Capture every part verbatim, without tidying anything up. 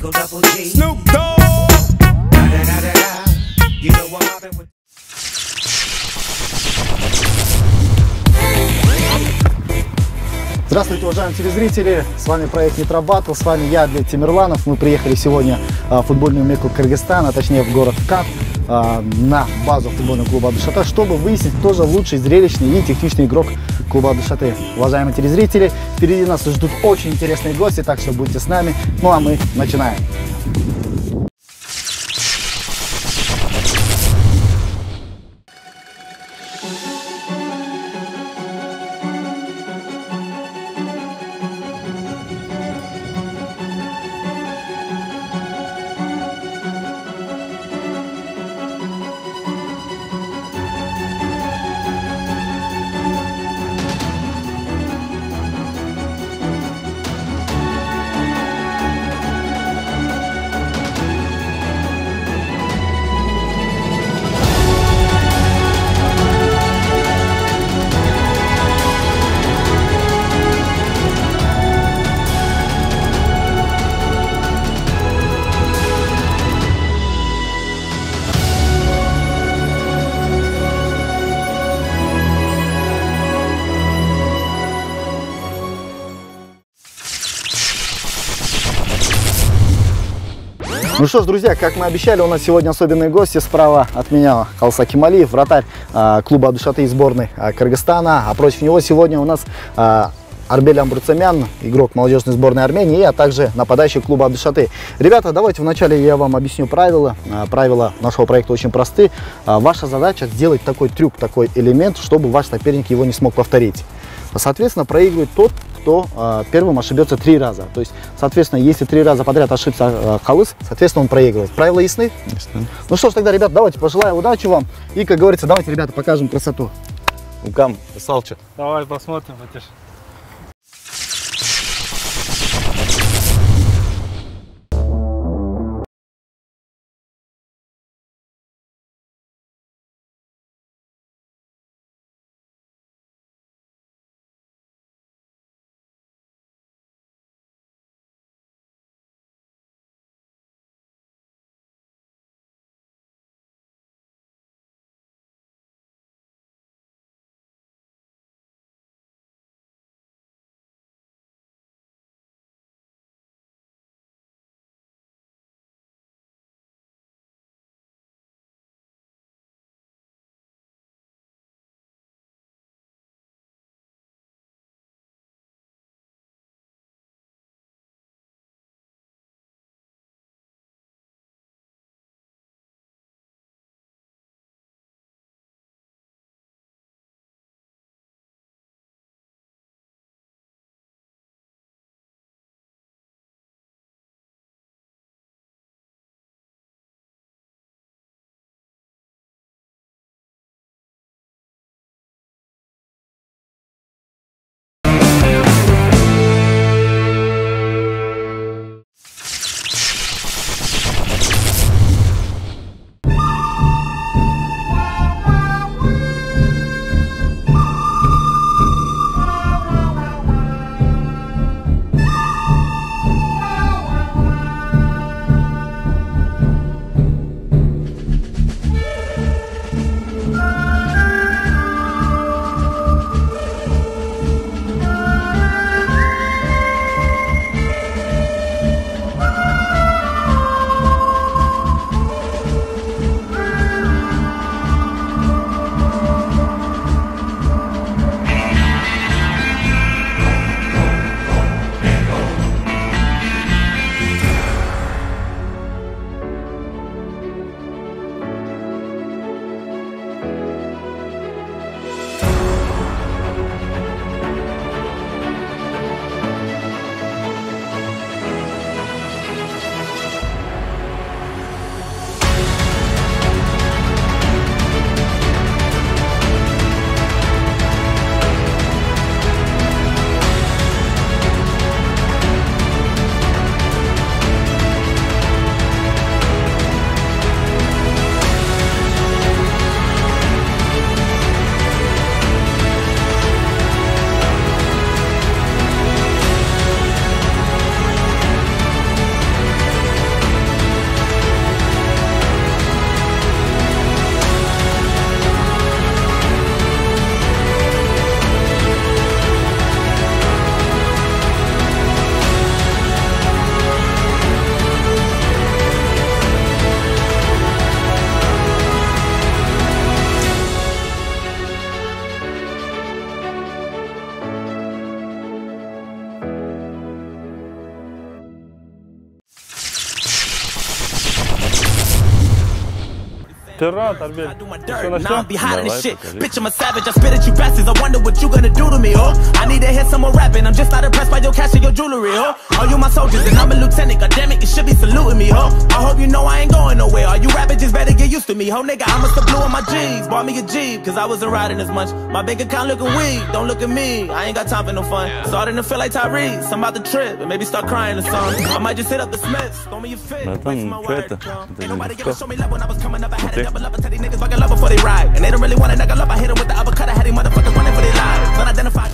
Eagle Double G. Snoop Dogg. Da, da, da, da, da. You know I'm mobbing with. Здравствуйте, уважаемые телезрители, с вами проект Nitro Battle, с вами я, Адлет Тимирланов. Мы приехали сегодня в футбольную мекку Кыргызстана, а точнее в город Кап, на базу футбольного клуба Абдушаты, чтобы выяснить, кто же лучший, зрелищный и техничный игрок клуба Абдушаты. Уважаемые телезрители, впереди нас ждут очень интересные гости, так что будьте с нами. Ну а мы начинаем. Ну что ж, друзья, как мы обещали, у нас сегодня особенные гости. Справа от меня Калса Кемалиев, вратарь а, клуба Абдушаты и сборной а, Кыргызстана. А против него сегодня у нас а, Арбель Амбурцамян, игрок молодежной сборной Армении, а также нападающий клуба Абдушаты. Ребята, давайте вначале я вам объясню правила. А, правила нашего проекта очень просты. А, ваша задача сделать такой трюк, такой элемент, чтобы ваш соперник его не смог повторить. Соответственно, проигрывает тот, кто э, первым ошибется три раза. То есть, соответственно, если три раза подряд ошибся э, Калыс, соответственно, он проигрывает. Правила ясны? Ясны. Ну что ж, тогда, ребят, давайте пожелаю удачи вам. И, как говорится, давайте, ребята, покажем красоту. Укам, Салча. Давай посмотрим, Матиш. Четвертый раунд, Арбель. Все на Давай, все? покажи. Bitch, I'm a savage, I spit at you bastards. I wonder what you gonna do to me, oh. I need to hear some more rapping. I'm just not impressed by your cash and your jewelry, oh. All you my soldiers and I'm a lieutenant. God damn it, you should be saluting me, oh. I hope you know I ain't going nowhere. All you rappers just better get used to me, ho, nigga. I must have blew on my G's, bought me a Jeep, cause I wasn't riding as much. My bank account looking weak, don't look at me. I ain't got time for no fun. Starting to feel like Tyrese. I'm about to trip and maybe start crying or something. I might just hit up the Smiths, throw me a fit. Братан, ну что это? Это Ain't nobody легко. gonna show me love when I was coming up. I had a double up, I tell these niggas fucking love before they ride. And they don't really want a nigga love. I hit him with the uppercut. I had these motherfuckers running for their lives. Unidentified.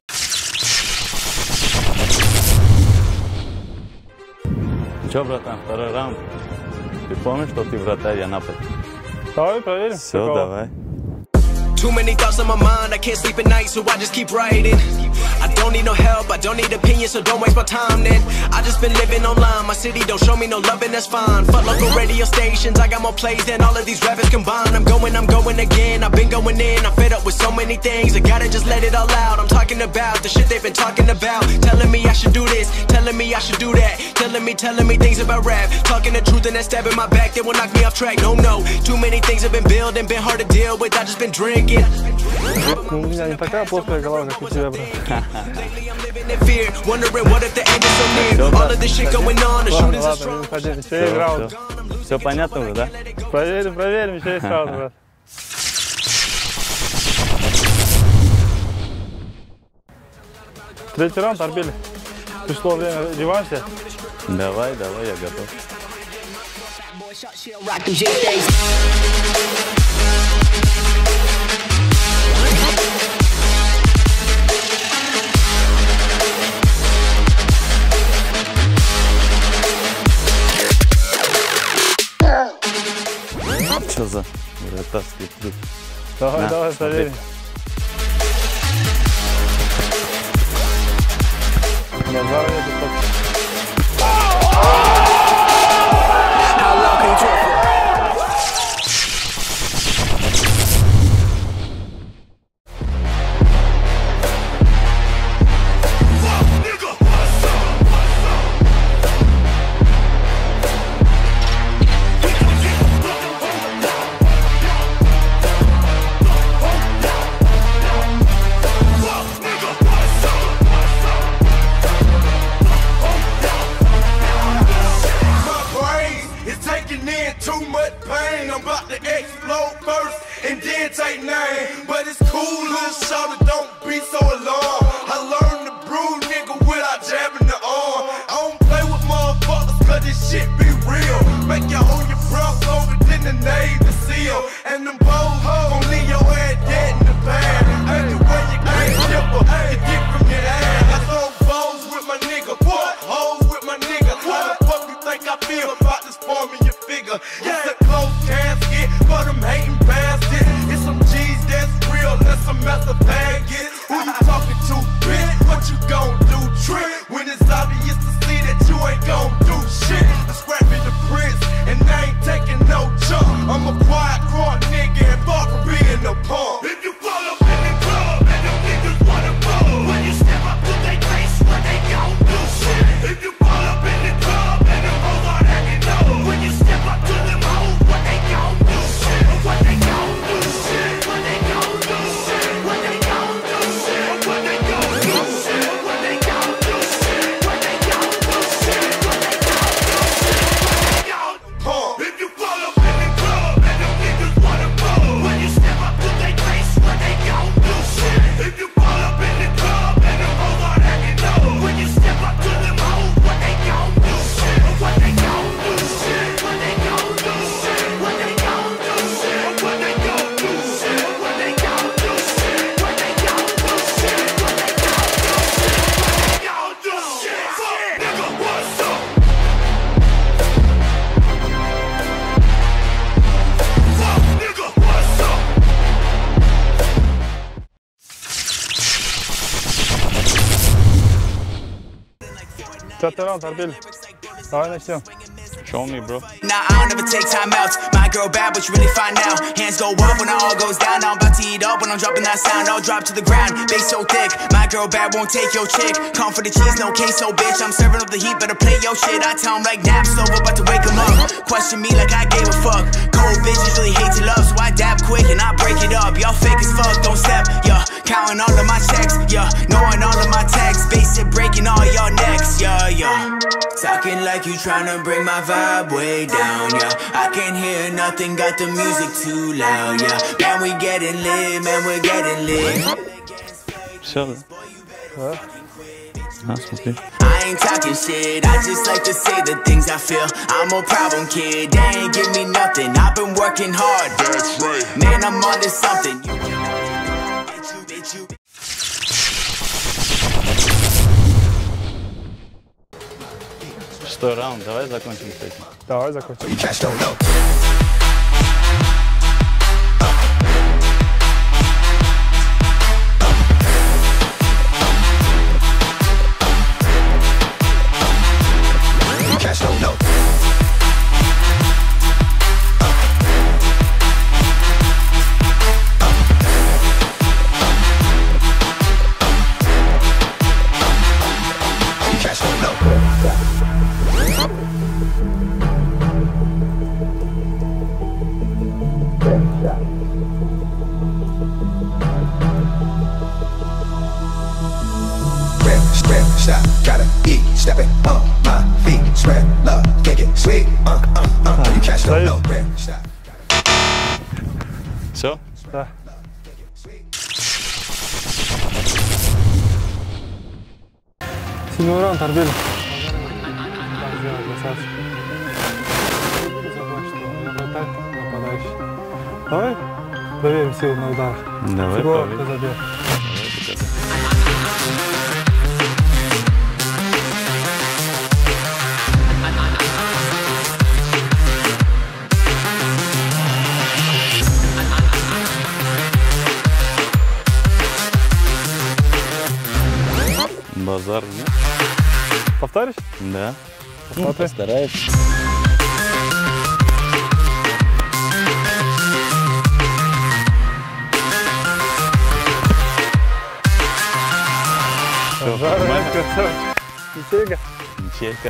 Че, братан, второй раунд. Ты помнишь, что ты вратарь, я напад? Давай проверим. Все, Какого? давай. Too many thoughts on my mind, I can't sleep at night, so I just keep writing. I don't need no help, I don't need opinions, so don't waste my time then. I just been living online, my city don't show me no loving, that's fine. Fuck local radio stations, I got more plays than all of these rappers combined. I'm going, I'm going again, I've been going in, I'm fed up with so many things. I gotta just let it all out, I'm talking about the shit they've been talking about. Telling me I should do this, telling me I should do that. Telling me, telling me things about rap. Talking the truth and that stab in my back, they will knock me off track. No, no, too many things have been building, been hard to deal with, I just been drinking. Ну, у меня не такая плоская голова, как у тебя, брат. Ладно, ладно, не выходи, еще есть раунд. Все, все понятно уже, да? Проверим, проверим, еще есть раунд, брат. Третий раунд, Арбель. Пришло время реванша. Давай, давай, я готов. Что за вратарский трюк? Давай, На, давай, смотри. проверим. Назар, я тут. Too much pain, I'm about to explode first and then take name. But it's cool, little shawty, don't be so alarmed. I learned to brew, nigga, without jabbing the arm. I don't play with motherfuckers, cause this shit be real. Make you hold your breath longer than the Navy SEAL. And them bold hoes gon' leave your head dead in the past. Ain't the way you ain't dipper, you get from your ass. I throw bows with my nigga, what? Hoes with my nigga. How the fuck you think I feel about this form in your figure? It's a close casket for them hating bastards. It's some G's that's real, that's some method baggage. Who you talking to, bitch? What you gon' do, trick? When it's obvious to see that you ain't gon' do shit. I'm scrapping the prince, and I ain't taking no jump. I'm a quiet, quiet nigga, and far from being a punk. If you fall up in the club, and them niggas wanna roll, when you step up to their face, what they gon' do shit. If you fall up in the club, and them hoes are acting low, when you step up to them hoes, what they gon' do shit. What they gon' do shit. What they gon' do shit. What they gon' do shit. What they gon' do shit. What they gon' do shit. What they gon' do shit. What they gon' do shit. Pump. If you fall up in the club and them niggas wanna roll, when you step up to their face, what they gon' do shit. If you fall up in the club and them hoes are acting low, when you step up to them hoes, what they gon' do shit. What they gon' do shit. What they gon' do shit. What they gon' do shit. What they gon' do shit. What they gon' do shit. What they gon' do shit. What they gon' do shit. What they gon' do shit. Fuck, nigga, what's up? Fuck, nigga, what's up? Четвертый раунд, Арбель. Давай начнем. Show me, bro. Nah, I don't ever take time outs. My girl bad, but you really fine now. Hands go up when it all goes down. Now I'm about to eat up when I'm dropping that sound. I'll drop to the ground, bass so thick. My girl bad won't take your chick. Come for the cheese, no queso, bitch. I'm serving up the heat, better play your shit. I tell him like naps over, about to wake him up. Question me like I gave a fuck. Cold bitch usually hate to love, so I dab quick and I break it up. Y'all fake as fuck, don't step, yeah. Counting all of my checks, yeah. Knowing all of my texts, basic breaking all y'all necks, yeah, yeah. Talking like you tryna bring my vibe way down, yeah. I can't hear nothing, got the music too loud, yeah. Man, we getting lit, man, we're getting lit. Все, да? Да. А, смотри. I ain't talking shit, I just like to say the things I feel. I'm a problem kid, they ain't give me nothing. I've been working hard, that's right. Man, I'm on to something. You, bitch, you, bitch, you. Шестой раунд, давай закончим с этим. Давай закончим. Stop, gotta eat, stepping on my feet, spread love, make it sweet, uh, uh, uh, you catch no, no, stop. Все? Да. Седьмой раунд, Арбель. Давай проверим силу на удар. Давай проверим. Базар, нет? Повторишь? Да. Ну, постараюсь. Все, нормально? Ячейка. Ячейка.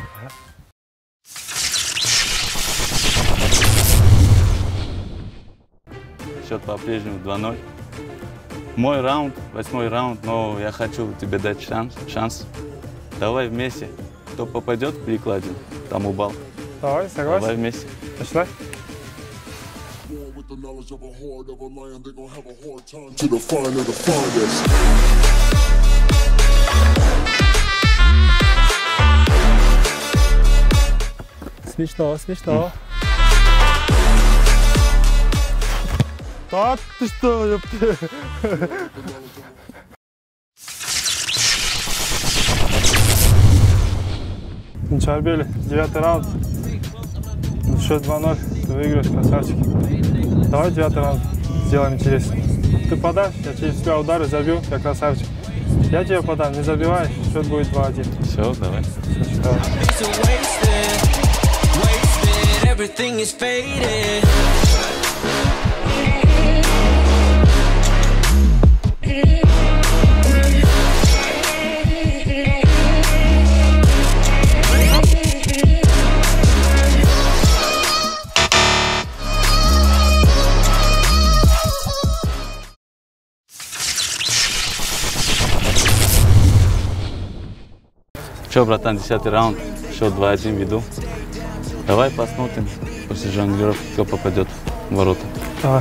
Счет по-прежнему два ноль. Мой раунд, восьмой раунд, но я хочу тебе дать шанс. шанс. Давай вместе. Кто попадет в перекладину, тому балл. Давай, согласен. Давай вместе. Начинай. Смешно, смешно. Да ты что, ёпты? Арбель, девятый раунд. Счет два ноль. Ты выиграешь, красавчик. Давай девятый раунд сделаем интересно. Ты подашь, я через тебя удары забью, я красавчик. Я тебе подам, не забивай, счет будет два один. Все, давай. Все, давай. Че, братан, десятый раунд, счет два один веду. Давай посмотрим после жонглировки, кто попадет в ворота. Давай.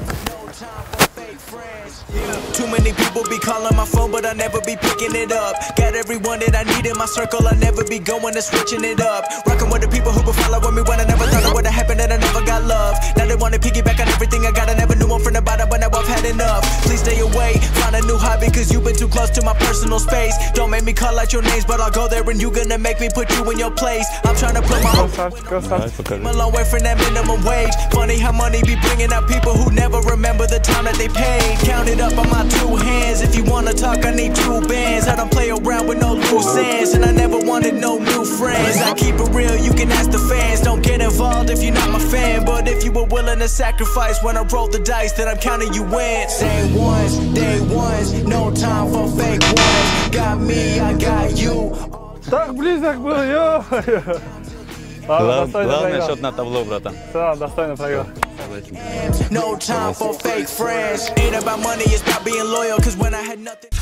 Too many people be calling my phone, but I never be picking it up. Got everyone that I need in my circle, I never be going and switching it up. Rocking with the people who been following me when I never thought it would've happened and I never got love. Now they wanna piggyback on everything I got, I never knew one from the bottom, but now I've had enough. Please stay away, find a new hobby, cause you've been too close to my personal space. Don't make me call out your names, but I'll go there and you gonna make me put you in your place. I'm trying to put my own I'm a long way from that minimum wage. Funny how money be bringing out people who never remember the time that they paid. Count it up on my two hands. If you wanna talk, I need two bands. I don't play around with no loose ends, and I never wanted no new friends. I keep it real, you can ask the fans. Don't get involved if you're not my fan, but if you were willing to sacrifice when I roll the dice, then I'm counting you in. Day ones, day ones, no time for fake ones. Got me, I got you. Так близок был, ё! Ладно, достойно Главное проиграл. счет на табло, братан. Да, достойно проиграл. No time for fake friends. Ain't about money, it's about being loyal. Cause when I had nothing.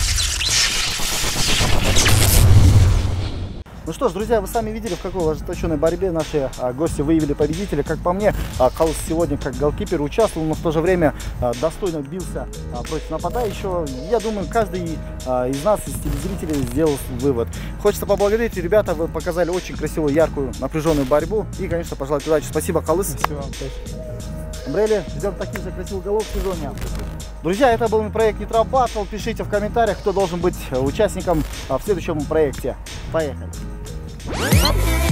Ну что ж, друзья, вы сами видели, в какой ожесточенной борьбе наши а, гости выявили победителя. Как по мне, а, Калс сегодня как голкипер участвовал, но в то же время а, достойно бился а, против нападающего. Я думаю, каждый а, из нас, из телезрителей, сделал вывод. Хочется поблагодарить, ребята, вы показали очень красивую, яркую, напряженную борьбу. И, конечно, пожелать удачи. Спасибо, Калыс. Спасибо вам. Брейли, ждем таких же красивых голов в сезоне. Друзья, это был проект Nitro Battle. Пишите в комментариях, кто должен быть участником в следующем проекте. Поехали! We'll be right back.